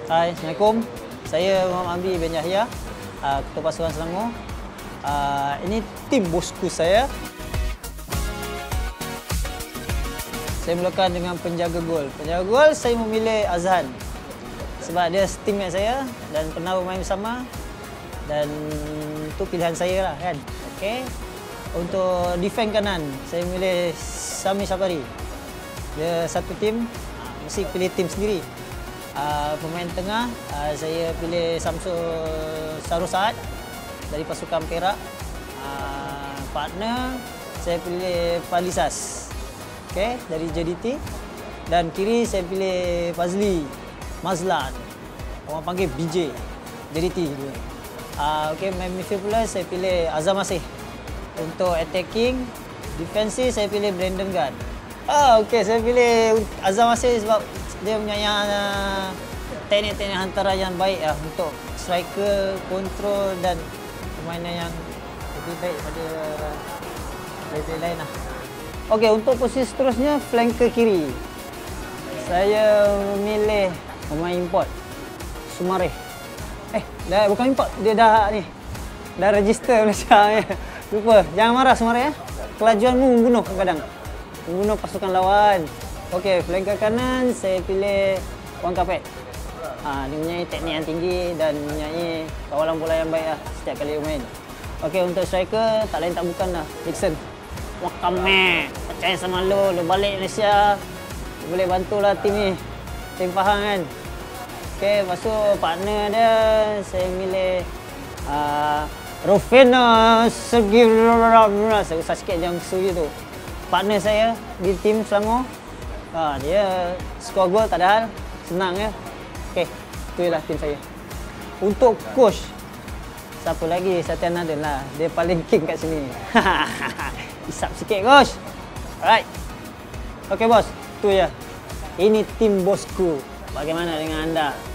Hai, Assalamualaikum. Saya Muhammad Amri bin Yahya, Ketua Pasukan Selangor. Ini tim bosku saya. Saya mulakan dengan penjaga gol. Penjaga gol saya memilih Azhan sebab dia teammate saya dan pernah bermain bersama, dan itu pilihan saya lah kan. Okey. Untuk defend kanan, saya memilih Sami Safari. Dia satu tim, mesti pilih tim sendiri. Pemain tengah, saya pilih Samsul Sarusaat dari pasukan Perak. Partner, saya pilih Falisas, okay, dari JDT. Dan kiri saya pilih Fazli Mazlan, orang panggil BJ, JDT. Okay, main midfield pula saya pilih Azam Asih. Untuk attacking, defensive saya pilih Brandon Gunn. Okay, saya pilih Azam Asih sebab dia punya teknik-teknik hantaran yang baik untuk striker, kontrol dan permainan yang lebih baik pada player lain lah. Okey, untuk posisi seterusnya flanker kiri. Saya memilih pemain import Sumareh. Dah bukan import, dia dah ni. Dah register Malaysia ni. Lupa, jangan marah Sumareh. Kelajuanmu membunuh kadang-kadang. Membunuh pasukan lawan. Okey, flanker kanan saya pilih Wang Kapet. Dia mempunyai teknik yang tinggi dan mempunyai kawalan bola yang baik setiap kali bermain. Okey, untuk striker tak lain tak bukan Dixon. Wakame, percaya sama lu balik Malaysia. Lu boleh bantulah tim ni. Tim Pahang kan. Okey, lepas tu partner dia saya milih Rufina Segirara. Saya usah sikit jam suri tu. Partner saya di tim Selangor. Dia skor gol tak ada hal, senang ya. Okey, itulah tim saya. Untuk coach, siapa lagi? Satyan Naden lah. Dia paling king kat sini. Isap sikit coach. Alright. Okey bos, tu ya. Ini tim bosku. Bagaimana dengan anda?